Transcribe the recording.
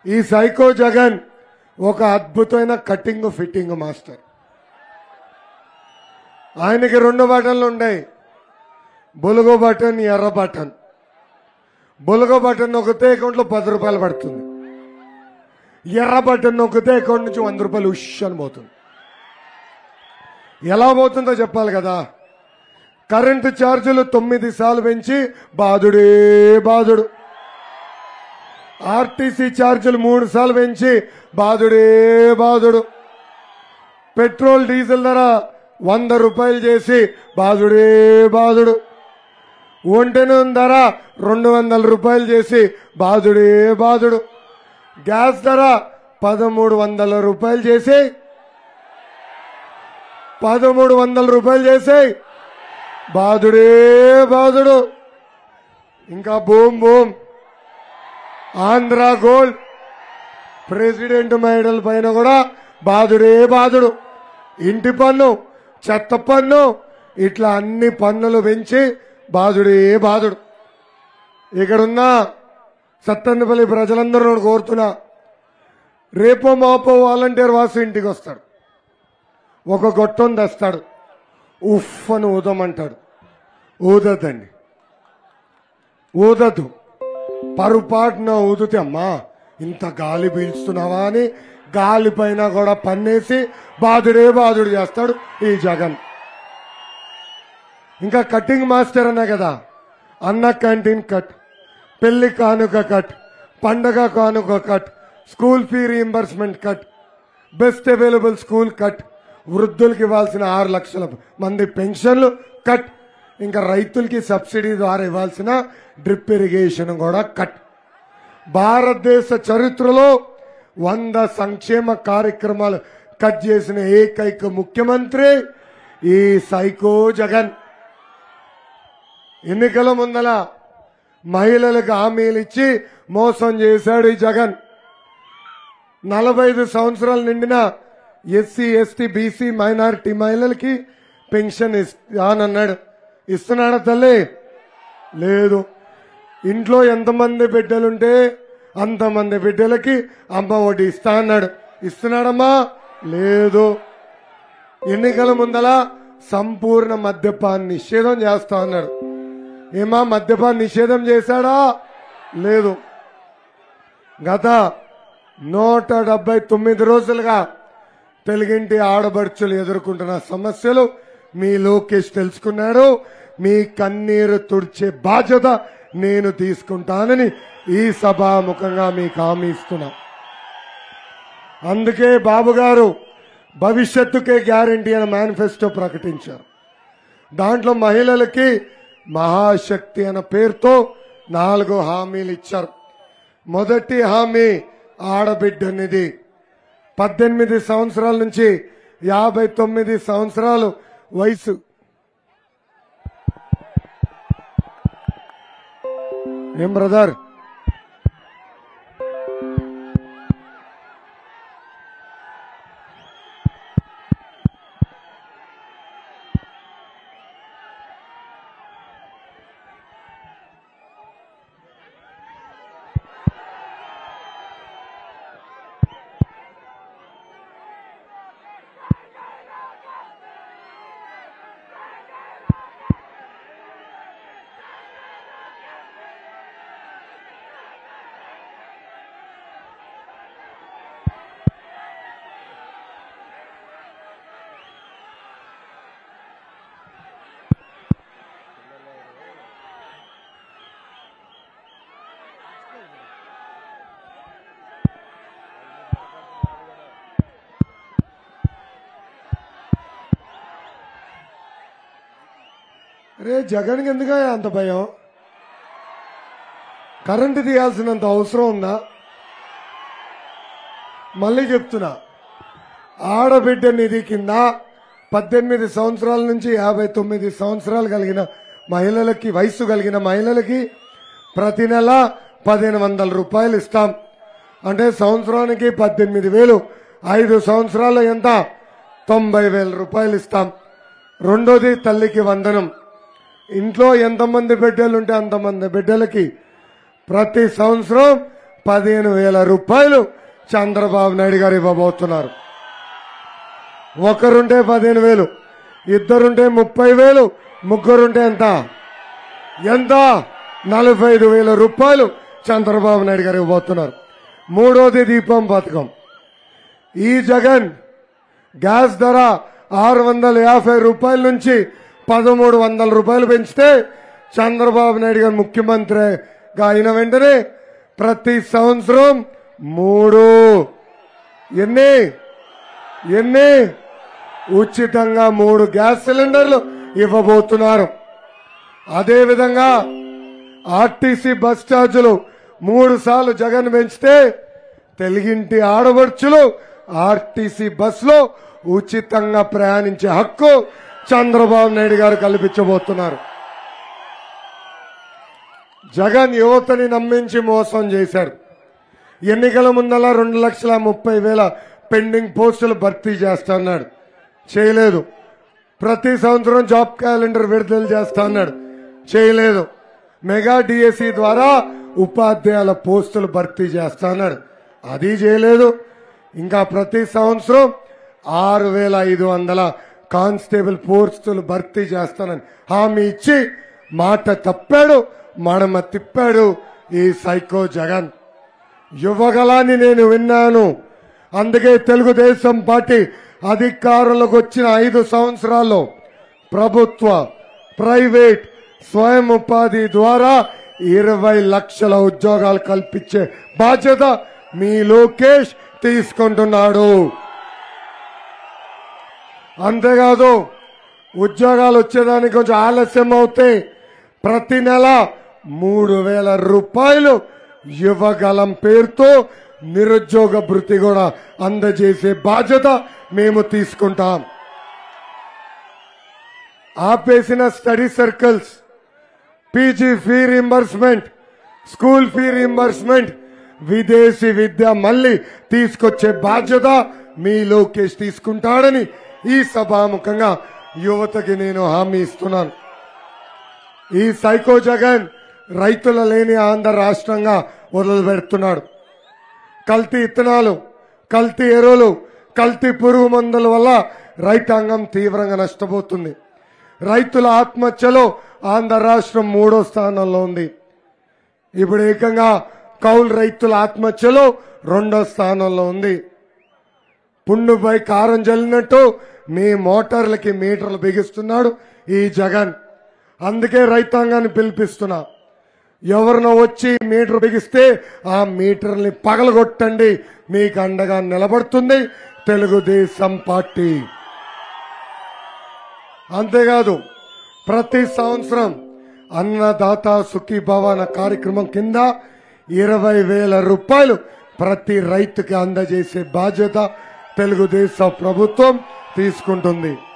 ఈ సైకో జగన్ ఒక అద్భుతమైన కటింగ్ ఫిట్టింగ్ మాస్టర్. ఆయనకి 2 బటన్లు ఉన్నాయి, బొలుగో బటన్, ఎర్ర బటన్. బొలుగో బటన్ నొక్కితే అకౌంట్లో 10 రూపాయలు పడుతుంది, ఎర్ర బటన్ నొక్కితే అకౌంట్ నుంచి 100 రూపాయలు ఉష్ అని పోతుంది. ఎలా పోతుందో చెప్పాలి కదా. కరెంటు ఛార్జీలు 9 సార్లు పెంచి బాధుడే బాధుడు. ఆర్టీసీ ఛార్జీలు 3 సార్లు పెంచి బాధుడే బాధుడు. పెట్రోల్ డీజిల్ ధర 100 రూపాయలు చేసి బాధుడే బాధుడు. ఒంటె నూనె ధర 200 రూపాయలు చేసి బాధుడే బాధుడు. గ్యాస్ ధర 1300 రూపాయలు చేసి 1300 రూపాయలు చేసి బాధుడే బాధుడు. ఇంకా boom boom Andhra gold president మహిళల పైన కూడా బాధుడే బాధుడు. ఇంటి పన్ను, చెత్త పన్ను, ఇట్లా అన్ని పన్నులు పెంచి బాధుడే బాధుడు. ఇక్కడున్న సత్తన్నపల్లి ప్రజలందరూ కోరుతున్నా, రేపో మాపో వాలంటీర్ వాసు ఇంటికి వస్తాడు, ఒక గొట్టం తెస్తాడు, ఉఫ్ అని ఊదమంటాడు. ఊదద్దండి, ఊదద్దు. పరుపాటున ఊదితే అమ్మా ఇంత గాలి పీల్చుతున్నావా అని గాలి పైన కూడా పన్నేసి బాధుడే బాధుడు చేస్తాడు ఈ జగన్. ఇంకా కటింగ్ మాస్టర్ అన్నా కదా, అన్న క్యాంటీన్ కట్, పెళ్లి కానుక కట్, పండగ కానుక cut, school fee reimbursement cut, best available school cut, వృద్ధులకి ఇవ్వాల్సిన 6 లక్షల మంది పెన్షన్లు కట్, ఇంకా రైతులకి సబ్సిడీ ద్వారా ఇవ్వాల్సిన డ్రిప్ ఇరిగేషన్ కూడా కట్. భారతదేశ చరిత్రలో 100 సంక్షేమ కార్యక్రమాలు కట్ చేసిన ఏకైక ముఖ్యమంత్రి ఈ సైకో జగన్. ఎన్నికల ముందల మహిళలకు హామీలు ఇచ్చి మోసం చేశాడు ఈ జగన్. 45 సంవత్సరాలు నిండిన ఎస్సీ ఎస్టీ బీసీ మైనారిటీ మహిళలకి పెన్షన్ ఇస్తానన్నాడు. ఇస్తున్నాడా తల్లి? లేదు. ఇంట్లో ఎంతమంది బిడ్డలుంటే అంతమంది బిడ్డలకి అమ్మ ఒడి ఇస్తా అన్నాడు. ఇస్తున్నాడమ్మా? లేదు. ఎన్నికల ముందల సంపూర్ణ మద్యపాన్ నిషేధం చేస్తా అన్నాడు. ఏమా మద్యపాన్ నిషేధం చేశాడా? లేదు. గత 179 రోజులుగా తెలుగింటి ఆడబడుచులు ఎదుర్కొంటున్న సమస్యలు మీ లోకేష్ తెలుసుకున్నాడు. మీ కన్నీరు తుడిచే బాధ్యత నేను తీసుకుంటానని ఈ సభాముఖంగా మీకు హామీ ఇస్తున్నా. అందుకే బాబు గారు భవిష్యత్తుకే గ్యారంటీ అనే మేనిఫెస్టో ప్రకటించారు. దాంట్లో మహిళలకి మహాశక్తి అనే పేరుతో 4 హామీలు ఇచ్చారు. మొదటి హామీ ఆడబిడ్డనిది. 18 సంవత్సరాల నుంచి 59 సంవత్సరాలు వయసు. ఏం బ్రదర్? రే జగన్కి ఎందుకు అంత భయం? కరెంటు తీయాల్సినంత అవసరం ఉందా? మళ్ళీ చెప్తున్నా, ఆడబిడ్డ నిధి కింద 18 సంవత్సరాల నుంచి 59 సంవత్సరాలు కలిగిన మహిళలకి, వయసు కలిగిన మహిళలకి ప్రతి నెల 1500 రూపాయలు ఇస్తాం. అంటే సంవత్సరానికి 18,000. 5 సంవత్సరాలు ఎంత? 90,000 రూపాయలు ఇస్తాం. రెండోది తల్లికి వందనం. ఇంట్లో ఎంతమంది బిడ్డలుంటే అంతమంది బిడ్డలకి ప్రతి సంవత్సరం 15,000 రూపాయలు చంద్రబాబు నాయుడు గారు ఇవ్వబోతున్నారు. ఒకరుంటే 15,000, ఇద్దరుంటే 30,000, ముగ్గురుంటే ఎంత 45,000 రూపాయలు చంద్రబాబు నాయుడు గారు ఇవ్వబోతున్నారు. మూడోది దీపం పథకం. ఈ జగన్ గ్యాస్ ధర 650 రూపాయల నుంచి 1,300 రూపాయలు పెంచితే చంద్రబాబు నాయుడు గారు ముఖ్యమంత్రిగా అయిన వెంటనే ప్రతి సంవత్సరం ఎన్ని ఉచితంగా 3 గ్యాస్ సిలిండర్లు ఇవ్వబోతున్నారు. అదేవిధంగా ఆర్టీసీ బస్ ఛార్జీలు 3 సార్లు జగన్ పెంచితే తెలుగింటి ఆడపడుచులు ఆర్టీసీ బస్సులో ఉచితంగా ప్రయాణించే హక్కు చంద్రబాబు నాయుడు గారు కల్పించబోతున్నారు. జగన్ యువతని నమ్మించి మోసం చేశారు. ఎన్నికల ముందల 2,30,000 పెండింగ్ పోస్టులు భర్తీ చేస్తాన్నాడు, చేయలేదు. ప్రతి సంవత్సరం జాబ్ క్యాలెండర్ విడుదల చేస్తా అన్నాడు, చేయలేదు. మెగా డిఎస్సి ద్వారా ఉపాధ్యాయుల పోస్టులు భర్తీ చేస్తా అన్నాడు, అది చేయలేదు. ఇంకా ప్రతి సంవత్సరం 6,500 కానిస్టేబుల్ పోస్టులు భర్తీ చేస్తానని హామీ ఇచ్చి మాట తప్పాడు, మడమ తిప్పాడు ఈ సైకో జగన్. యువగలాన్ని నేను విన్నాను. అందుకే తెలుగుదేశం పార్టీ అధికారంలోకి వచ్చిన 5 సంవత్సరాల్లో ప్రభుత్వ, ప్రైవేట్, స్వయం ఉపాధి ద్వారా 20 లక్షల ఉద్యోగాలు కల్పించే బాధ్యత మీ లోకేష్ తీసుకుంటున్నాడు. అంతేకాదు, ఉద్యోగాలు వచ్చేదానికి కొంచెం ఆలస్యం అవుతే ప్రతి నెల 3,000 రూపాయలు యువగలం పేరుతో నిరుద్యోగ భృతి కూడా అందజేసే బాధ్యత మేము తీసుకుంటాం. ఆపేసిన study circles, PG fee reimbursement, school fee reimbursement, విదేశీ విద్య మళ్లీ తీసుకొచ్చే బాధ్యత మీ లోకేష్ తీసుకుంటాడని ఈ సభాముఖంగా యువతకి నేను హామీ ఇస్తున్నాను. ఈ సైకో జగన్ రైతుల లేని ఆంధ్ర రాష్ట్రంగా వదిలిపెడుతున్నాడు. కల్తీ ఇత్తనాలు, కల్తీ ఎరువులు, కల్తీ పురుగు మందుల వల్ల రైతాంగం తీవ్రంగా నష్టపోతుంది. రైతుల ఆత్మహత్యలో ఆంధ్ర రాష్ట్రం 3వ స్థానంలో ఉంది. ఇప్పుడు ఏకంగా కౌలు రైతుల ఆత్మహత్యలో 2వ స్థానంలో ఉంది. పుండుపై కారం జల్లినట్టు మీ మోటార్లకి మీటర్లు బిగిస్తున్నాడు ఈ జగన్. అందుకే రైతాంగాన్ని పిలిపిస్తున్నా, ఎవరినో వచ్చి మీటర్ బిగిస్తే ఆ మీటర్ని పగలగొట్టండి, మీకు అండగా నిలబడుతుంది తెలుగుదేశం పార్టీ. అంతేకాదు, ప్రతి సంవత్సరం అన్నదాత సుఖీభవ అనే కార్యక్రమం కింద 20,000 రూపాయలు ప్రతి రైతుకి అందజేసే బాధ్యత తెలుగుదేశం ప్రభుత్వం తీసుకుంటుంది.